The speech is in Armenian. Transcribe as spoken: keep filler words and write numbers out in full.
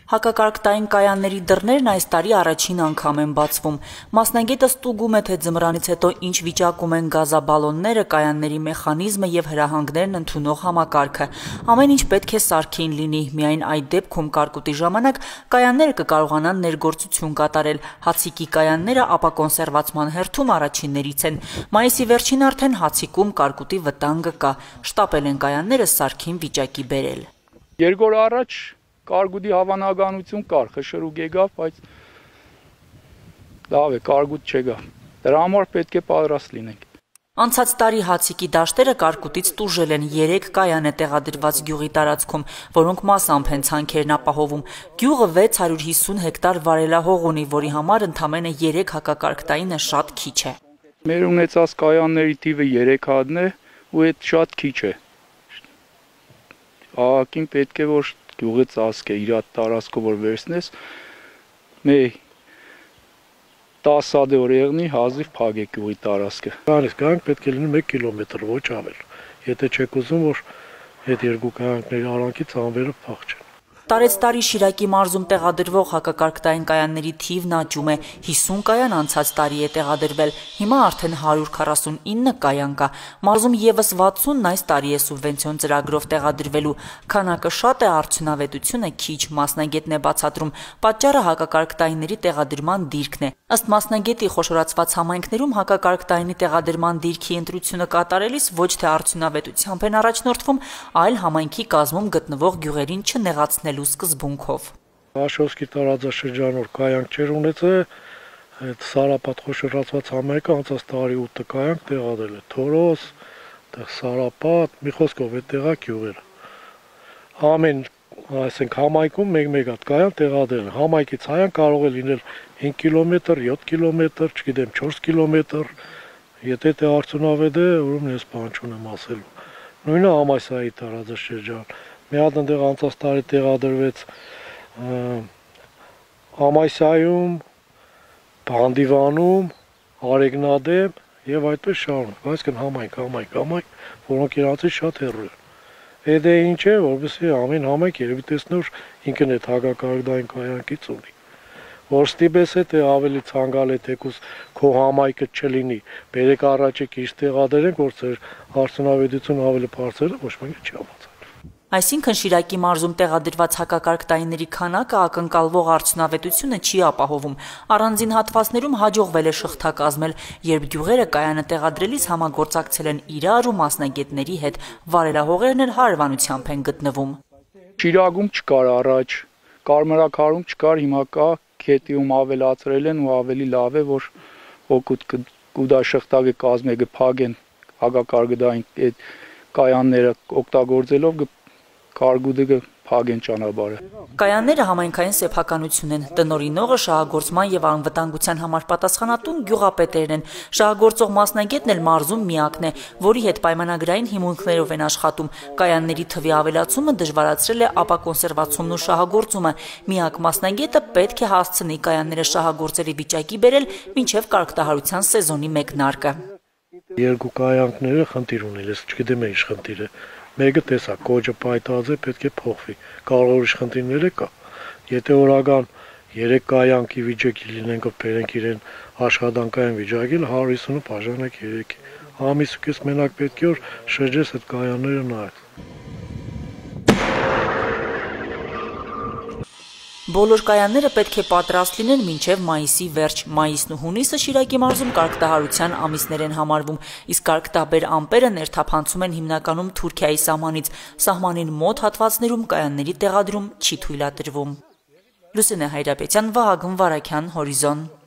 Հակակարգտային կայանների դռներն այս տարի առաջին անգամ են բացվում։ Մասնագետը ստուգում է, թե ձմռանից հետո ինչ վիճակում են գազաբալոնները, կայանների մեխանիզմը եւ հրահանգներն ընդունող համակարգը։ Ամեն ինչ պետք է սարքին լինի, միայն այդ դեպքում կարկուտի ժամանակ կայանները կկարողանան ներգործություն կատարել։ Հացիկի կայանները ապակոնսերվացման հերթում առաջիններից են։ Մայիսի վերջին արդեն հացիկում կարկուտի վտանգը կա։ Շտապել են կայանները սարքին վիճակի բերել։ Երկու օր առաջ Կարգուտի հավանականություն կար, խշշրուկ եկավ, բայց լավ է, կարգուտ չեկավ։ Դրա համար պետք է պատրաստ լինենք։ Անցած տարի հացիկի դաշտերը կարկուտից տուժել են, երեք կայան է տեղադրված գյուղի տարածքում, որոնք մասամբ են ցանքերն ապահովում։ Գյուղը վեց հարյուր հիսուն հեկտար վարելահող ունի, որի համար ընդամենը երեք հակակարգտայինը շատ քիչ է։ Մեր ունեցած կայանների թիվը երեք հատն է, ու այդ շատ քիչ է։ Ահագին պետք է որ գյուղը ծածկ է, իր տարածքով որ վերցնես, մեր տասը հատ որ եղնի, հազիվ փակ է գյուղի տարածքը։ Գանից գանք պետք է լինի մեկ կիլոմետր, ոչ ավել։ Եթե չեք ուզում, որ այդ երկու կայանքների արանքից անվերը փախչեն։ Տարեց տարի Շիրակի մարզում տեղադրվող հակակարգտային կայանների թիվն աճում է, հիսուն կայան անցած տարի է տեղադրվել, հիմա արդեն հարյուր քառասունինը կայան կա, մարզում ևս վաթսունն այս տարի է սուբվենցիոն ծրագրով տեղադրվելու, քանակը շատ է, արդյունավետությունը քիչ, մասնագետն է բացատրում, պատճառը հակակարգտայինների տեղադրման դիրքն է, ըստ մասնագետի խոշորացված համայնքներում հակակարգտայինի տեղադրման դիրքի ընտրությունը կատարելիս ոչ թե արդյունավետությամբ են առաջնորդվում, այլ համայնքի կազմում գտնվող գյուղերին չնեղացնել սկզբունքով։ Աշովսկի տարածաշրջանով կայանք չեր ունեցել, այդ Սարապատ խոշորացված համայնքը անցած տարի ութ կայանք տեղադրել է, Թորոս, Սարապատ, մի խոսքով այդ տեղա գյուղերը։ Ամեն, այսինքն համայնքում մեկ-մեկ հատ կայան տեղադրել, համայնքից հայան կարող է լինել հինգ կիլոմետր, յոթ կիլոմետր, չգիտեմ, չորս կիլոմետր, եթե դա արդյունավետ է, ուրեմն ես բան չունեմ ասելու։ Նույնը Համայսայի տարածաշրջան։ Մի հատ այնտեղ անցած տարի տեղադրվեց Համայսայում, Բանդիվանում, Արեգնադեմ եւ այդպես շարունակ, այսինքն համայնք, համայնք, համայնք, որոնք իրանցից շատ հեռու են։ Այդ է ինչ է, որովհետեւ ամեն համայնք երևի տեսնոր ինքն այդ հակակարգտային կայանքից ունի։ Որ ստիպես է թե ավելի ցանկալ է թեկուս քո համայնքը չլինի, բերեք առաջ եք իշ տեղադրենք, որ ձեր արդյունավետությունը ավելի բարձր է, ոչ մեկը չի համաձայն։ Այսինքն Շիրակի մարզում տեղադրված հակակարգտայինների քանակը ակնկալվող արդյունավետությունը չի ապահովում։ Առանձին հատվածներում հաջողվել է շղթա կազմել, երբ գյուղերը կայանը տեղադրելիս համագործակցել են իրար ու մասնագետների հետ, վարելահողերն էլ հարևանությամբ են գտնվում։ Շիրակում չկար առաջ, Կարմրաքարում չկար, հիմա կա, Քետիում ավելացրել են ու ավելի լավ է, որ օգուտ կուտա շղթա կազմել, կփակեն հակակարգտային այդ կայանները օգտագործելով Կարգուտը փագեն ճանապարհը։ Կայանները համայնքային սեփականություն են։ Տնօրինողը շահագործման եւ անվտանգության համար պատասխանատուն գյուղապետերն են։ Շահագործող մասնագետն էլ մարզում միակն է, որի հետ պայմանագրային հիմունքներով են աշխատում։ Կայանների թվի ավելացումը դժվարացրել է ապակոնսերվացումն ու շահագործումը։ Միակ մասնագետը պետք է հասցնի կայանները շահագործելի վիճակի բերել մինչեւ կարգտահարության սեզոնի մեկնարկը։ Երկու կայանքները խնդիր ունեն, ես չգիտեմ ինչ խնդիր է։ Մեկը տեսա, կոճը պայտած է, պետք է փոխվի։ Կարող ուրիշ խնդիրներ կա։ Եթե օրական երեք կայանքի վիճակի լինենք, բերենք իրեն աշխատանքային վիճակի, հարյուր հիսունը բաժանենք երեքի։ Ամիսուկես մենակ պետք է որ շրջես այդ կայանները նայել։ Բոլոր կայանները պետք է պատրաստ լինեն մինչև մայիսի վերջ։ Մայիսն ու հունիսը Շիրակի մարզում կարգտահարության ամիսներ են համարվում, իսկ կարգտաբեր ամպերը ներթափանցում են հիմնականում Թուրքիայի սահմանից։ Սահմանին մոտ հատվածներում կայանների տեղադրում չի թույլատրվում։ Լուսինե Հայրապետյան, Վահագն Վարագյան, Հորիզոն։